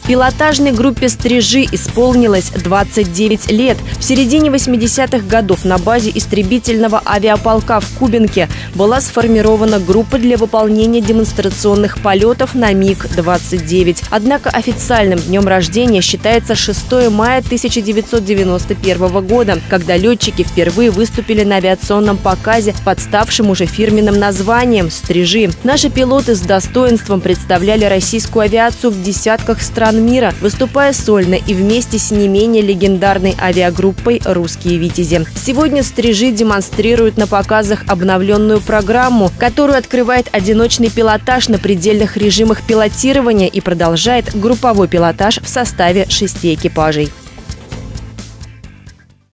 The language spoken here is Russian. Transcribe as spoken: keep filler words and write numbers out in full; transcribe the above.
Пилотажной группе «Стрижи» исполнилось двадцать девять лет. В середине восьмидесятых годов на базе истребительного авиаполка в Кубинке была сформирована группа для выполнения демонстрационных полетов на МиГ двадцать девять. Однако официальным днем рождения считается шестое мая тысяча девятьсот девяносто первого года, когда летчики впервые выступили на авиационном показе под ставшим уже фирменным названием «Стрижи». Наши пилоты с достоинством представляли российскую авиацию в десятках стран мира, выступая сольно и вместе с не менее легендарной авиагруппой «Русские витязи». Сегодня «Стрижи» демонстрируют на показах обновленную программу, которую открывает одиночный пилотаж на предельных режимах пилотирования и продолжает групповой пилотаж в составе шести экипажей.